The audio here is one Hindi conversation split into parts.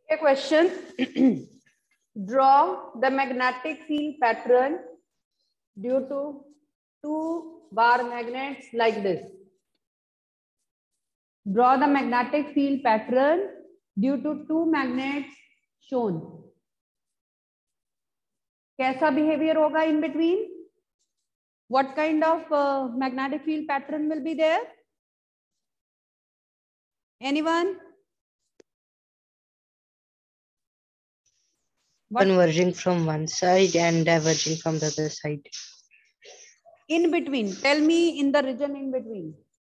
A question. Draw the magnetic field pattern due to two bar magnets like this. Draw the magnetic field pattern due to two magnets shown. कैसा behavior होगा in between? What kind of magnetic field pattern will be there? Anyone? What? Converging from one side and diverging from the other side. In between. Tell me in the region in between.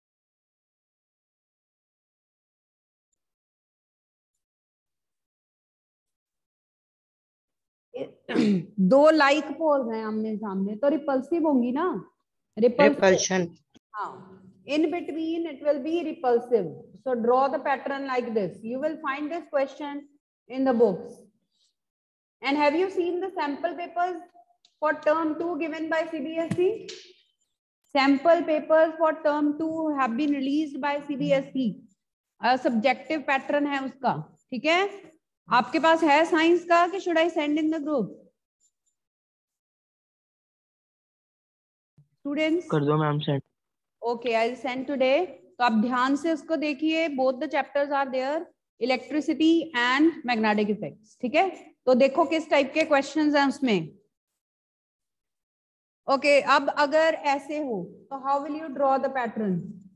दो लाइक पोल्स हैं आमने सामने तो रिपल्सिव होंगी ना. Repulsion. हाँ. In between it will be repulsive. So draw the pattern like this. You will find this question in the books. And have you seen the sample papers for term 2 given by CBSE? Sample papers for term 2 have been released by CBSE. Subjective pattern है उसका. ठीक है. आपके पास है साइंस का कि should I send in the group? Students? कर दो ma'am send. Okay, I'll send today. तो आप ध्यान से उसको देखिए. Both the chapters are there. Electricity and magnetic effects. ठीक है. तो देखो किस टाइप के क्वेश्चंस हैं उसमें. ओके, अब अगर ऐसे हो तो how will you draw the pattern?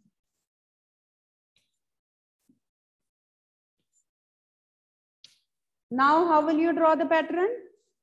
Now how will you draw the pattern?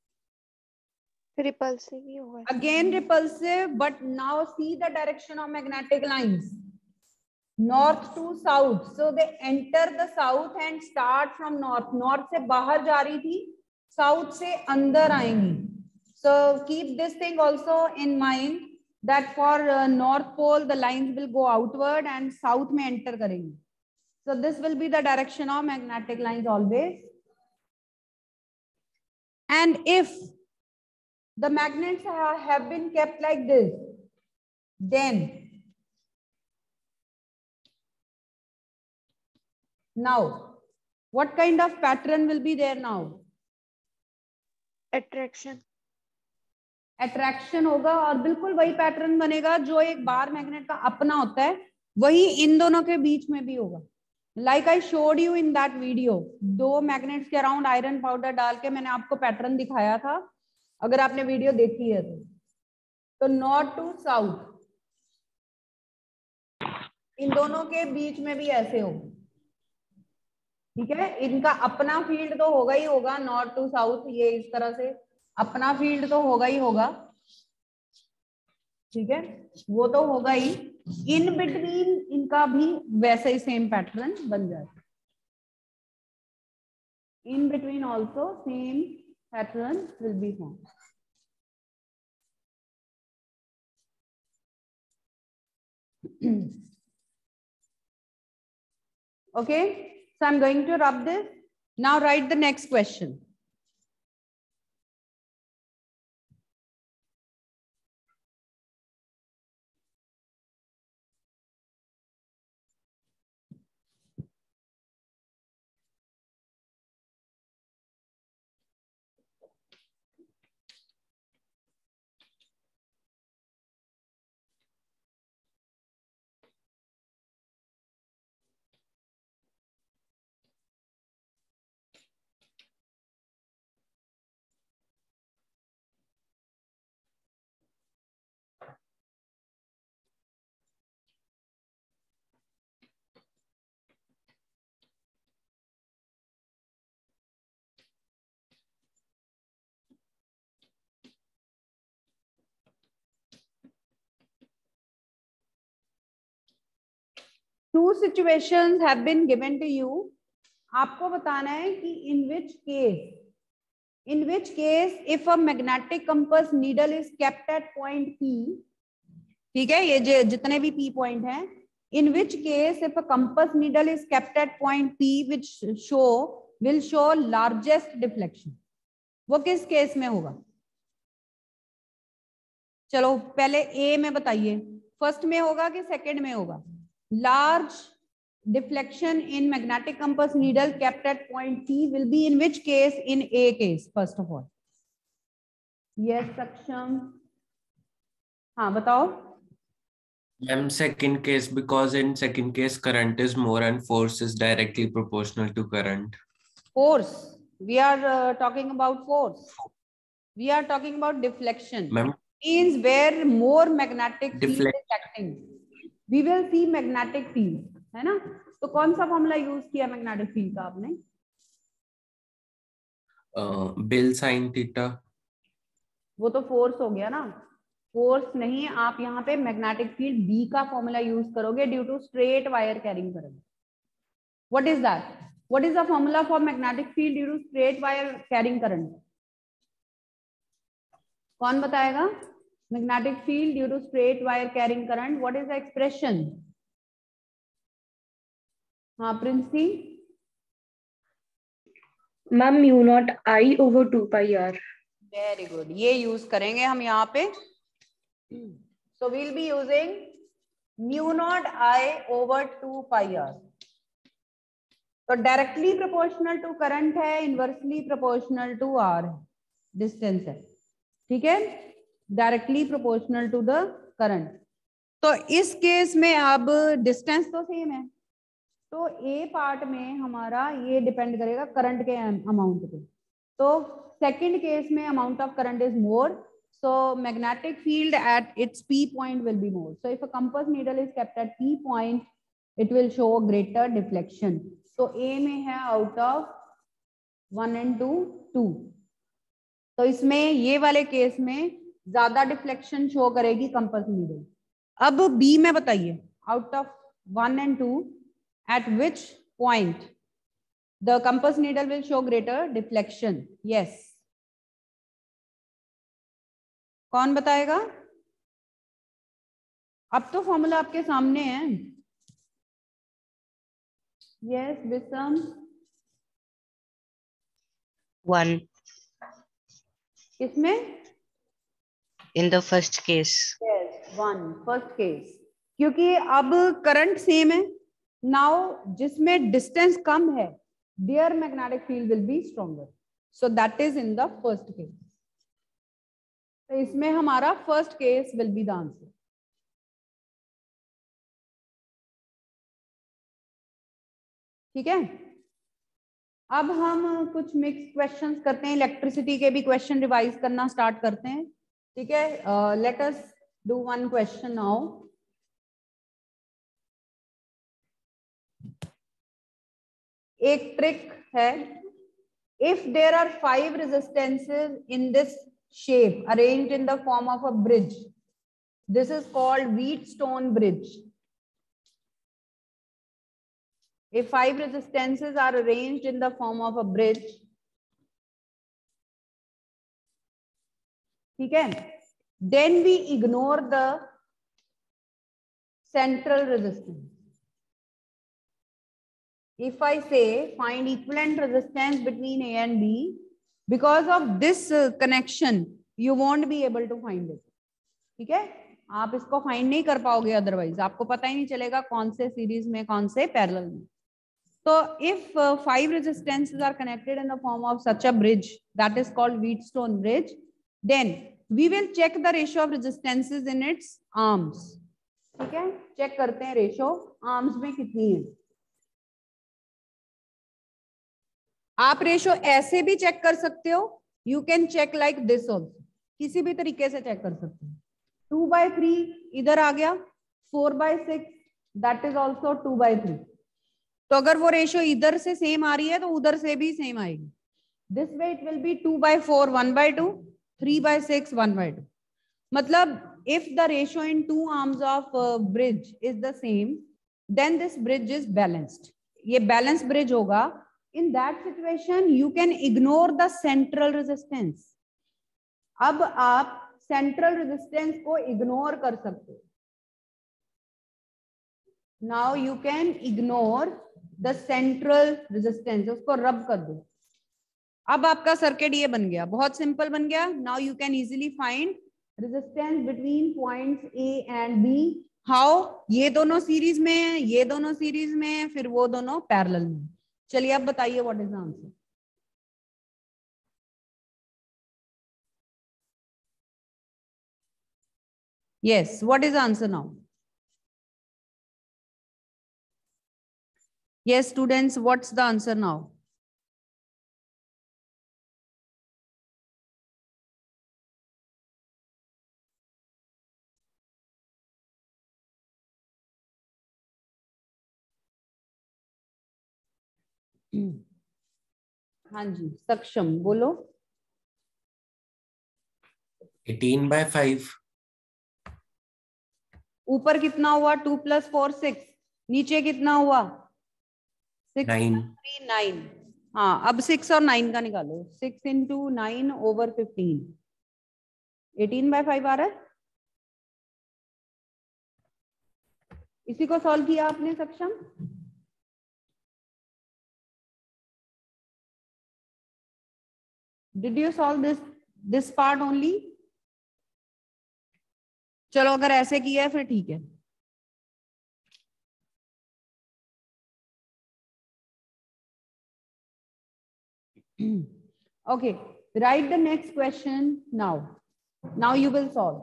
Repulsive ही होगा. Again repulsive, but now see the direction of magnetic lines. North to south. So they enter the south and start from north. North से बाहर जा रही थी, south से अंदर आएंगी. So keep this thing also in mind that for north pole the lines will go outward and south में enter करेंगी. So this will be the direction of magnetic lines always. And if the magnets have been kept like this, then now what kind of pattern will be there now? Attraction. Attraction होगा और बिल्कुल वही पैटर्न बनेगा जो एक बार मैग्नेट का अपना होता है, वही इन दोनों के बीच में भी होगा. Like I showed you in that video, दो मैग्नेट्स के अराउंड आयरन पाउडर डाल के मैंने आपको पैटर्न दिखाया था. अगर आपने वीडियो देखी है तो नॉर्थ टू साउथ इन दोनों के बीच में भी ऐसे हो. ठीक है. इनका अपना फील्ड तो होगा ही होगा. नॉर्थ टू साउथ ये इस तरह से अपना फील्ड तो होगा ही होगा. ठीक है, वो तो होगा ही. इन बिटवीन इनका भी वैसे ही सेम पैटर्न बन जाएगा. In between also same pattern will be formed. Okay, so I'm going to rub this. Now write the next question. Two situations have been given to you. आपको बताना है कि in which case if a magnetic compass needle is kept at point P, ठीक है, ये जितने भी P point हैं, in which case if a compass needle is kept at point P which will show largest deflection. वो किस केस में होगा? चलो पहले A में बताइए, फर्स्ट में होगा कि सेकंड में होगा? Large deflection in magnetic compass needle kept at point P will be in which case? In A case, first of all. Yes, Saksham. हाँ बताओ. Ma'am, second case, because in second case current is more and force is directly proportional to current. Force. We are talking about force. We are talking about deflection. Ma'am, means where more magnetic field Deflect- is acting. We will see magnetic field, है ना? तो कौन सा फॉर्मूला यूज किया मैग्नेटिक फील्ड का आपने? BIL sine theta. वो तो फोर्स हो गया ना. फोर्स नहीं, आप यहाँ पे मैग्नेटिक फील्ड बी का फॉर्मूला यूज करोगे due to straight wire carrying current. What is that? What is the formula for magnetic field due to straight wire carrying current? कौन बताएगा? Magnetic field due to straight wire carrying current, what is the expression? हाँ Princy. Ma'am mu not I over 2 pi R. Very good, ये यूज करेंगे हम यहाँ पे. So we'll be using mu not I over 2 pi R. तो डायरेक्टली प्रोपोर्शनल टू करंट है, inversely proportional to R distance है. ठीक है, directly proportional to the current. तो इस केस में अब डिस्टेंस तो सेम है, तो ए पार्ट में हमारा ये डिपेंड करेगा करंट के अमाउंट पे. तो सेकंड केस में amount of current is more, so magnetic field at its P point will be more. So if a compass needle is kept at P point, it will show greater deflection. So A में है out of 1 and 2 2. तो इसमें ये वाले केस में ज्यादा डिफ्लेक्शन शो करेगी कंपस नीडल. अब B में बताइए, out of 1 and 2 at which point the compass needle will show greater deflection? Yes. कौन बताएगा? अब तो फॉर्मूला आपके सामने है. यस विसम. 1 किसमें? in the first case. Yes 1 first case. क्योंकि अब करंट सेम है. नाउ जिसमें डिस्टेंस कम है, there magnetic field will be stronger. So that is in the first case. तो इसमें हमारा first case will be the answer. ठीक है, अब हम कुछ मिक्स क्वेश्चंस करते हैं. इलेक्ट्रिसिटी के भी क्वेश्चन रिवाइज करना स्टार्ट करते हैं. ठीक है, let us do one question now. एक ट्रिक है. If there are 5 resistances in this shape arranged in the form of a bridge, this is called Wheatstone bridge. If 5 resistances are arranged in the form of a bridge, ठीक है, then we ignore the central resistance. If I say find equivalent resistance between A and B, because of this connection you won't be able to find it. ठीक है, आप इसको फाइंड नहीं कर पाओगे, अदरवाइज आपको पता ही नहीं चलेगा कौन से सीरीज में कौन से पैरेलल में. तो if 5 resistances are connected in the form of such a bridge, that is called Wheatstone bridge, then we will check the ratio of resistances in its arms. ठीक है, चेक करते हैं रेशियो आर्म्स में कितनी है. आप रेशो ऐसे भी चेक कर सकते हो. You can check like this also, किसी भी तरीके से चेक कर सकते हो. 2/3 इधर आ गया, 4/6 दैट इज ऑल्सो 2/3. तो अगर वो रेशो इधर से सेम आ रही है तो उधर से भी सेम आएगी. This way it will be 2/4 1/2, 3/6 1/2. मतलब if the ratio in 2 arms of bridge is the same, then this bridge is balanced. ये बैलेंस ब्रिज होगा. In that situation you can ignore the central resistance. अब आप central resistance को ignore कर सकते हो. Now you can ignore the central resistance. उसको रब कर दो. अब आपका सर्किट ये बन गया, बहुत सिंपल बन गया. Now you can easily find resistance between points A and B. हाउ, ये दोनों सीरीज में है, ये दोनों सीरीज में है, फिर वो दोनों पैरेलल में। चलिए अब बताइए what is the answer. Yes, what is the answer now? Yes students, what's the answer now? हाँ जी, सक्षम बोलो। 18/5। ऊपर कितना हुआ? 2 + 4 6। नीचे कितना हुआ? 6 + 9। 3 9। हाँ, अब 6 और 9 का निकालो। 6 × 9/15 18/5 आ रहा है। इसी को सॉल्व किया आपने Saksham? Did you solve this part only? चलो अगर ऐसे किया है फिर ठीक है। Okay, write the next question now. Now you will solve.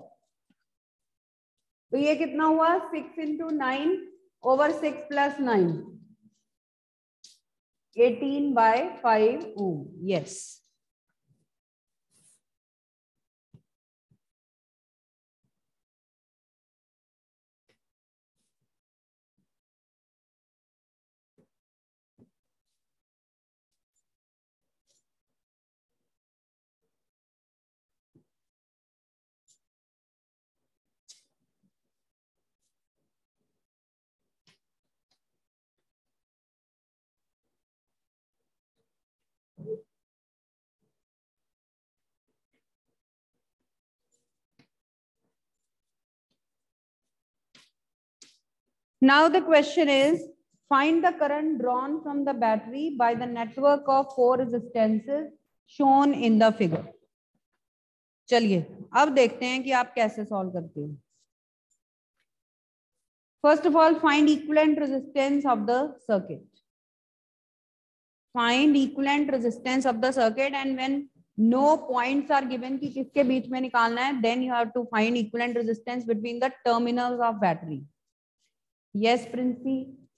तो ये कितना हुआ? 6 × 9/6 + 9 18/5 ohm. Yes. Now the question is, find the current drawn from the battery by the network of 4 resistances shown in the figure. चलिए अब देखते हैं कि आप कैसे सॉल्व करते हो। First of all, find equivalent resistance of the circuit. Find equivalent resistance of the circuit, and when no points are given कि किसके बीच में निकालना है, then you have to find equivalent resistance between the terminals of battery. Yes, Princey.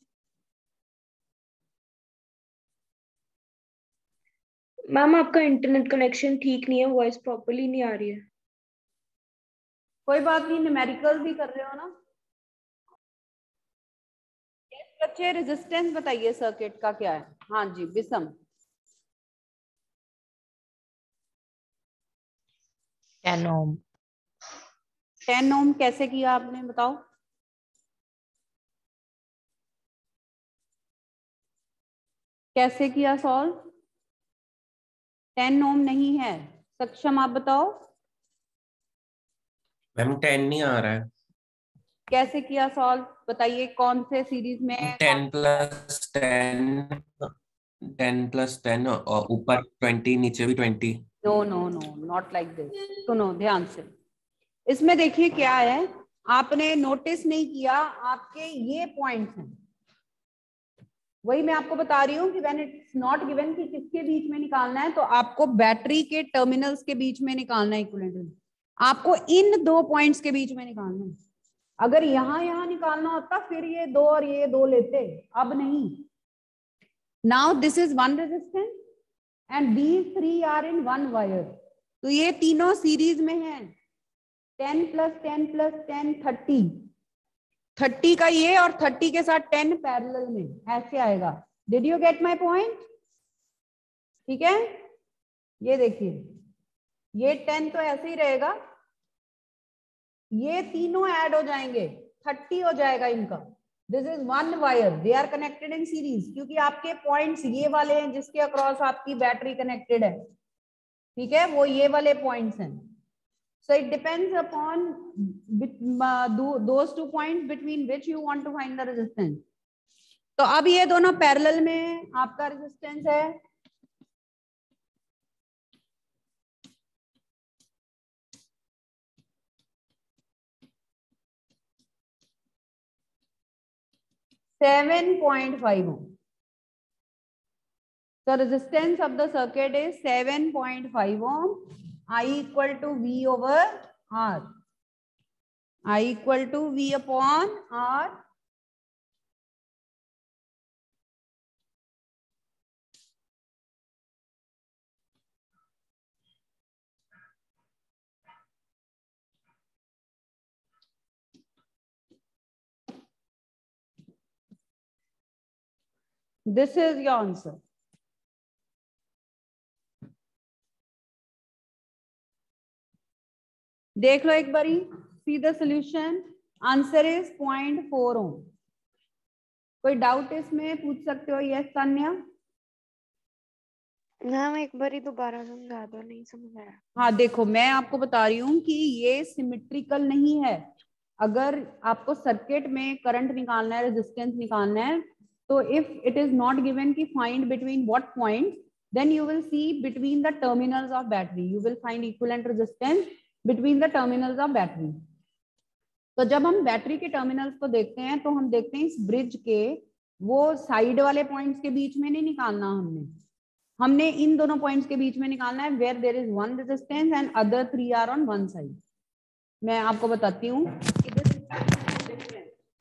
Ma'am आपका इंटरनेट कनेक्शन ठीक नहीं है, वॉइस प्रॉपर्ली नहीं आ रही है। कोई बात नहीं, न्यूमेरिकल भी कर रहे हो ना। बच्चे रेजिस्टेंस बताइए सर्किट का क्या है। हाँ जी बिसम। 10 ohm. 10 ओम कैसे किया आपने बताओ? कैसे किया सॉल्व? 10 ओम नहीं है। सक्षम आप बताओ मैम 10 नहीं आ रहा है। कैसे किया सॉल्व? बताइए कौन से सीरीज में? 10 + 10, 10 + 10 और ऊपर 20, नीचे भी 20। No no no, not like this. सुनो ध्यान से, इसमें देखिए क्या है, आपने नोटिस नहीं किया, आपके ये पॉइंट्स हैं। वही मैं आपको बता रही हूँ कि व्हेन इट्स नॉट गिवन कि किसके बीच में निकालना है, तो आपको बैटरी के टर्मिनल्स के बीच में निकालना है इक्विवेलेंट। आपको इन दो पॉइंट्स के बीच में निकालना है। अगर यहाँ निकालना होता फिर ये दो और ये दो लेते, अब नहीं। Now this is one resistance and these 3 are in one wire, तो ये तीनों सीरीज में है। 10 + 10 + 10 30 का ये और 30 के साथ 10 पैरेलल में ऐसे आएगा। Did you get my point? ठीक है, ये देखिए ये 10 तो ऐसे ही रहेगा, ये तीनों ऐड हो जाएंगे, 30 हो जाएगा इनका। This is one wire, they are connected in series, क्योंकि आपके पॉइंट्स ये वाले हैं जिसके अक्रॉस आपकी बैटरी कनेक्टेड है। ठीक है, वो ये वाले पॉइंट्स हैं। So it depends upon those 2 points between which you want to find the resistance. तो अब ये दोनों पैरेलल में आपका रेजिस्टेंस है। 7.5 ohm. So resistance of the circuit is 7.5 ohm. I equal to V over R. I equal to V upon R. This is your answer. देख लो एक बारी. See the solution. Answer is 0.4 ohm. कोई डाउट इसमें पूछ सकते हो? यस तान्या. मैम एक बारी दोबारा समझा दो, नहीं समझ आया. हाँ देखो, मैं आपको बता रही हूँ कि ये सिमेट्रिकल नहीं है. अगर आपको सर्किट में करंट निकालना है, रेजिस्टेंस निकालना है, तो if it is not given कि find between what point, then you will see between the terminals of battery, you will find equivalent resistance between the terminals of battery. तो जब हम बैटरी के टर्मिनल्स को देखते हैं तो हम देखते हैं इस ब्रिज के वो साइड वाले पॉइंट्स के बीच में नहीं निकालना, हमने इन दोनों पॉइंट्स के बीच में निकालना है, where there is one resistance and other three are on one side. मैं आपको बताती हूँ कि this is different.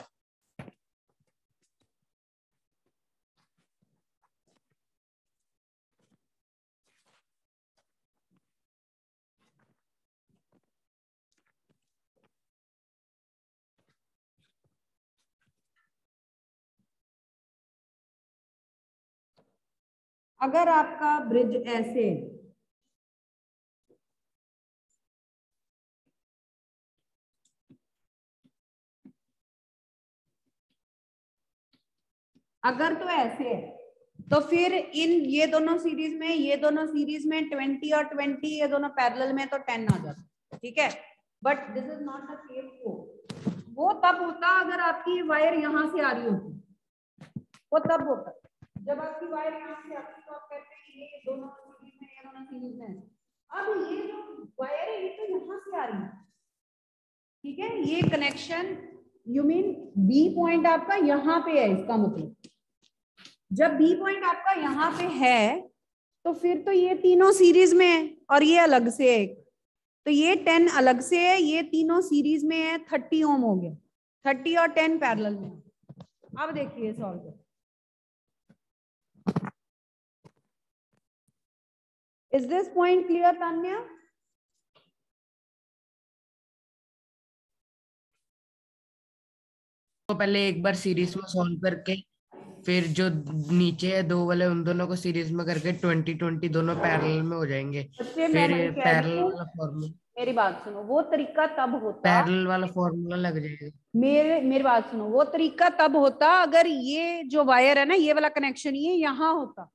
अगर आपका ब्रिज ऐसे, अगर तो ऐसे है तो फिर इन ये दोनों सीरीज में, ये दोनों सीरीज में 20 और 20, ये दोनों पैरेलल में तो 10 आ जाता है. ठीक है, but this is not the case. वो तब होता अगर आपकी वायर यहां से आ रही होती. वो तब होता जब आपकी वायर यहाँ से आती, तो आप कहते हैं ये दोनों सीरीज में, ये दोनों सीरीज में. अब ये जो वायर है ये तो यहाँ से आ रही है. ठीक है, ये connection, you mean B point आपका यहाँ पे है. इसका मतलब जब बी पॉइंट आपका यहाँ पे है तो फिर तो ये तीनों सीरीज में है और ये अलग से है. तो ये 10 अलग से है, ये तीनों सीरीज में है. 30 ओम हो गया. 30 और 10 पैरेलल में. अब देखिए सॉल्व कर. Is this point clear Tanya? तो पहले एक बार सीरीज में सॉल्व करके फिर जो नीचे है दो वाले उन दोनों को सीरीज में करके 20-20 दोनों पैरेलल में हो जाएंगे. बच्चे फिर मैं कह रही पैरेलल हूँ, वाला फॉर्मूला, मेरी बात सुनो, वो तरीका तब होता, पैरेलल वाला फॉर्मूला लग जाएगा. मेरी बात सुनो, वो तरीका तब होता अगर ये जो वायर है ना, ये वाला कनेक्शन ये यहाँ होता,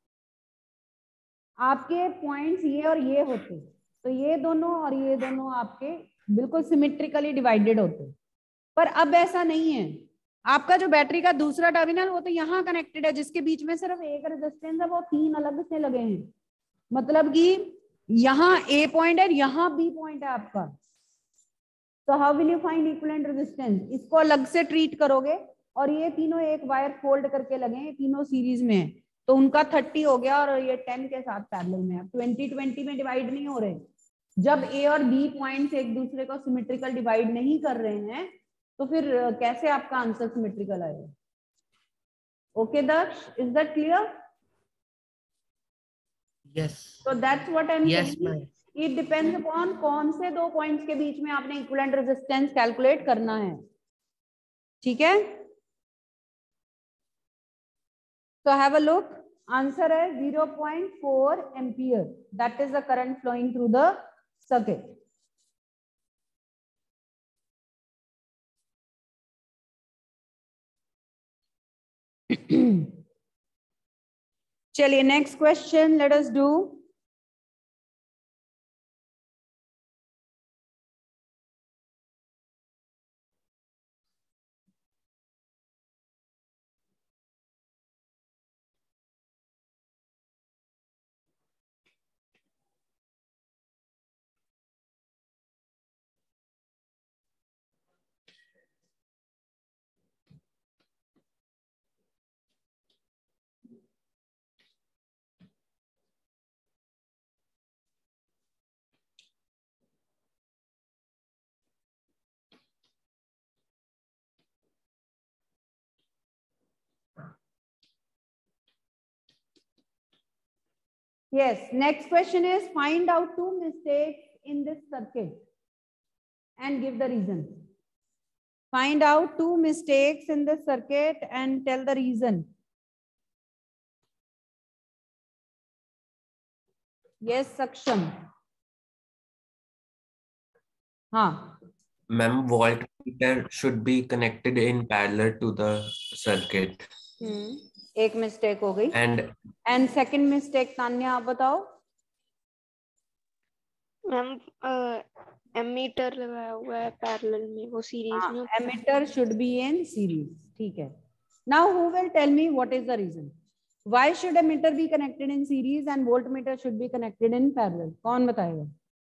आपके पॉइंट्स ये और ये होते, तो ये दोनों और ये दोनों आपके बिल्कुल सिमेट्रिकली डिवाइडेड होते. पर अब ऐसा नहीं है. आपका जो बैटरी का दूसरा टर्मिनल वो तो यहाँ कनेक्टेड है, जिसके बीच में सिर्फ एक रेजिस्टेंस है, वो 3 अलग से लगे हैं. मतलब कि यहाँ ए पॉइंट है, यहाँ बी पॉइंट है आपका. तो how will you find equivalent resistance? इसको अलग से ट्रीट करोगे और ये तीनों एक वायर फोल्ड करके लगे हैं, तीनों सीरीज में है, तो उनका 30 हो गया और ये 10 के साथ पैरेलल में है. 20-20 में डिवाइड नहीं हो रहे. जब ए और बी पॉइंट्स एक दूसरे को सिमेट्रिकल डिवाइड नहीं कर रहे हैं तो फिर कैसे आपका आंसर सिमेट्रिकल आएगा? Okay Daksh, is that clear? Yes. So that's what I'm Yes, saying. ma'am. It depends upon कौन से दो पॉइंट्स के बीच में आपने इक्विवेलेंट रेजिस्टेंस कैलकुलेट करना है. ठीक है, so have a look. Answer है 0.4 ampere. That is the current flowing through the circuit. चलिए next question let us do. Yes, next question is find out two mistakes in this circuit and give the reason. Find out two mistakes in this circuit and tell the reason. Yes, Saksham. हाँ. Ma'am, voltmeter should be connected in parallel to the circuit. एक मिस्टेक हो गई. And second mistake तान्या आप बताओ. मैम एमीटर लगाया हुआ है पैरेलल में, वो सीरीज में. Ammeter should be in series. ठीक है. Now who will tell me what is the reason? Why should ammeter be connected in series and voltmeter should be connected in parallel? कौन बताएगा?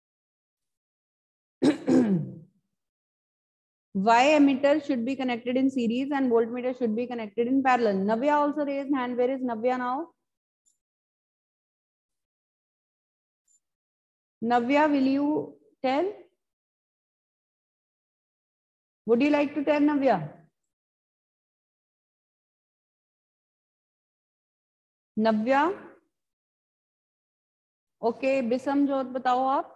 Why emitter should be connected in series and voltmeter should be connected in parallel? Navya also raised hand. Where is Navya now? Navya, will you tell? Would you like to tell, Navya? Navya? Okay, Bisamjot बताओ आप.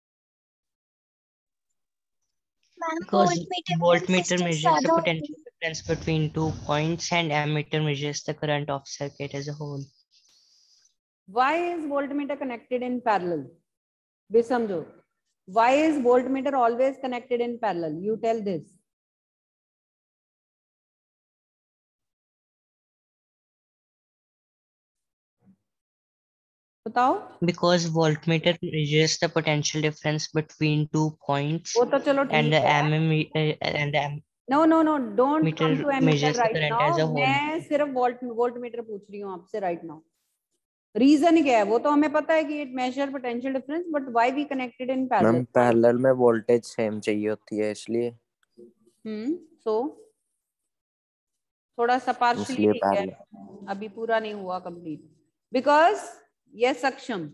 Because voltmeter measures the potential difference between 2 points and ammeter measures the current of circuit as a whole. Why is voltmeter connected in parallel? Bisamjot. Why is voltmeter always connected in parallel? You tell this. बताओ. Because voltmeter measures the potential difference between 2 points वो तो चलो and ठीक है. No, don't come to ammeter right now. मैं मैं सिर्फ voltmeter पूछ रही हूँ आपसे right now. रीजन क्या है वो तो हमें पता है कि it measure potential difference, but why we connected in parallel? Ma'am parallel में वोल्टेज सेम चाहिए होती है इसलिए. सो थोड़ा सा पार्शियली ठीक है, पैरेलल अभी पूरा नहीं हुआ complete. Because yes Saksham.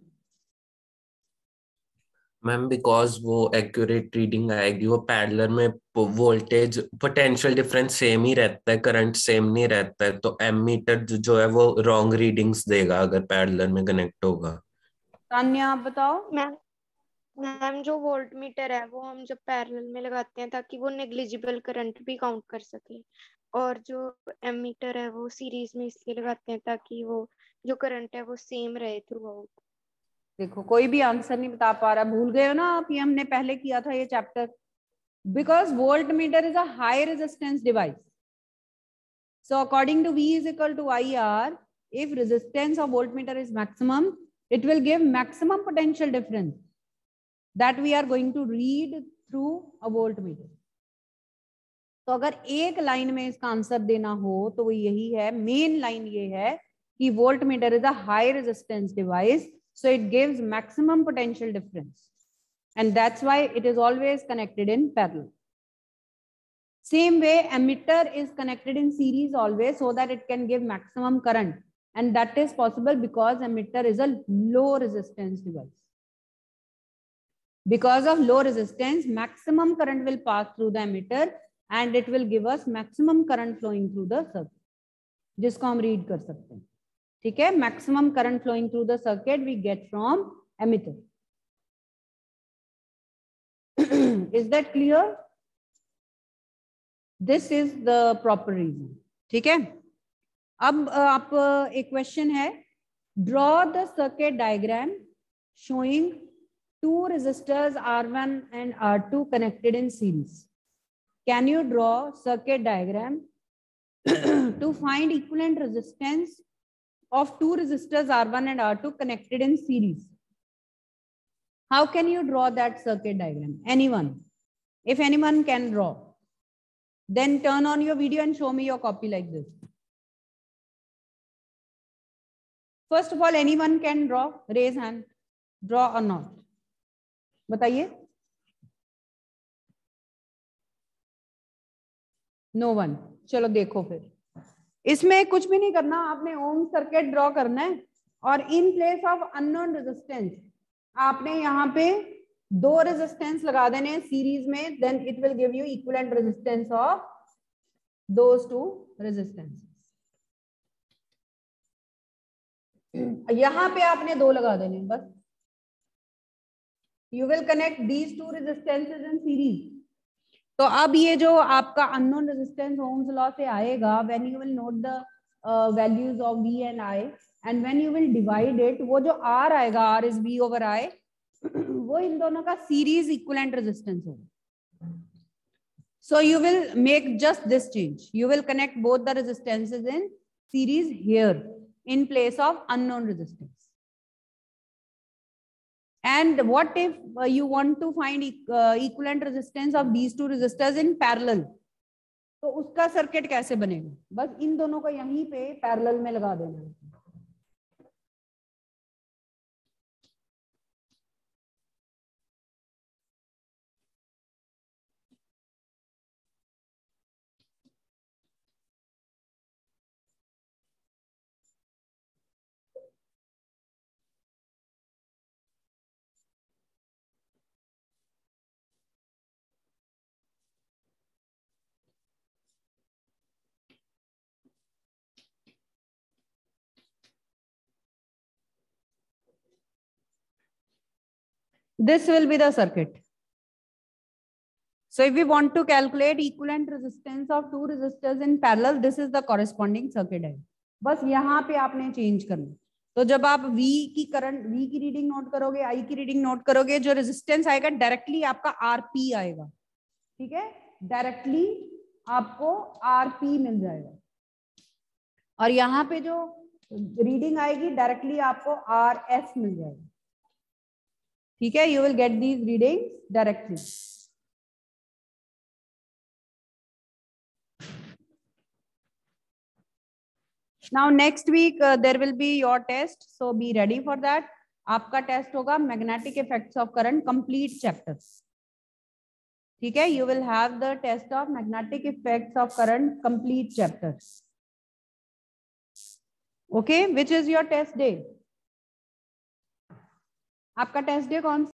Ma'am because वो एक्यूरेट रीडिंग आएगी, वो पैरेलल में वोल्टेज पोटेंशियल डिफरेंस सेम ही रहता है, करंट सेम नहीं रहता है, तो एमीटर जो है वो रॉन्ग रीडिंग्स देगा अगर पैरेलल में कनेक्ट होगा. तान्या आप बताओ. मैम जो वोल्टमीटर है वो हम जब पैरेलल में लगाते हैं ताकि वो नेग्लिजिबल करंट भी काउंट कर सके, और जो एमीटर है वो सीरीज में इसलिए लगाते हैं ताकि वो जो करंट है वो सेम रहे थ्रू आउट. देखो कोई भी आंसर नहीं बता पा रहा. भूल गए हो ना आप? ये हमने पहले किया था ये chapter. Because voltmeter is a high resistance device. So according to V is equal to IR, if resistance of voltmeter is maximum, it will give maximum potential difference that we are going to read through a voltmeter. तो अगर एक लाइन में इसका आंसर देना हो तो वो यही है, मेन लाइन ये है कि voltmeter is a high resistance device, so it gives maximum potential difference, and that's why it is always connected in parallel. Same way emitter is connected in series always so that it can give maximum current, and that is possible because emitter is a low resistance device. Because of low resistance, maximum current will pass through the emitter and it will give us maximum current flowing through the circuit, जिसको हम read कर सकते हैं. ठीक है. Maximum current flowing through the circuit we get from ammeter. Is that clear? This is the proper reason. ठीक है. अब आप एक क्वेश्चन है, draw the circuit diagram showing two resistors R1 and R2 connected in series. Can you draw circuit diagram to find equivalent resistance of two resistors R1 and R2 connected in series? How can you draw that circuit diagram? Anyone? If anyone can draw, then turn on your video and show me your copy like this. First of all, anyone can draw? Raise hand. Draw or not? बताइए. No one. चलो देखो फिर. इसमें कुछ भी नहीं करना, आपने ओम सर्किट ड्रॉ करना है और in place of unknown resistance आपने यहाँ पे दो रेजिस्टेंस लगा देने सीरीज में, then it will give you equivalent resistance of those two resistances. यहाँ पे आपने 2 लगा देने बस। You will connect these 2 resistances in series. तो अब ये जो आपका अननोन रेजिस्टेंस ओम्स लॉ से आएगा, when you will note the values of V and I and when you will divide it, वो जो R आएगा, R is V over I, वो इन दोनों का सीरीज इक्विवेलेंट रेजिस्टेंस होगा। So you will make just this change. You will connect both the resistances in series here in place of unknown resistance. And what if you want to find equivalent resistance of these 2 resistors in parallel? तो उसका सर्किट कैसे बनेगा? बस इन दोनों को यहीं पे पैरेलल में लगा देना है। This will be the circuit. So if we want to calculate equivalent resistance of 2 resistors in parallel, this is the corresponding circuit है। बस यहाँ पे आपने चेंज करना। तो जब आप V की करंट, V की रीडिंग नोट करोगे, I की रीडिंग नोट करोगे, जो रेजिस्टेंस आएगा डायरेक्टली आपका RP आएगा, ठीक है, डायरेक्टली आपको RP मिल जाएगा। और यहाँ पे जो रीडिंग आएगी डायरेक्टली आपको RS मिल जाएगा, ठीक है। You will get these readings directly. Now next week there will be your test, so be ready for that. आपका टेस्ट होगा magnetic effects of current, complete chapter, ठीक है। You will have the test of magnetic effects of current, complete chapter. Okay, which is your test day? आपका टेस्ट डे कौन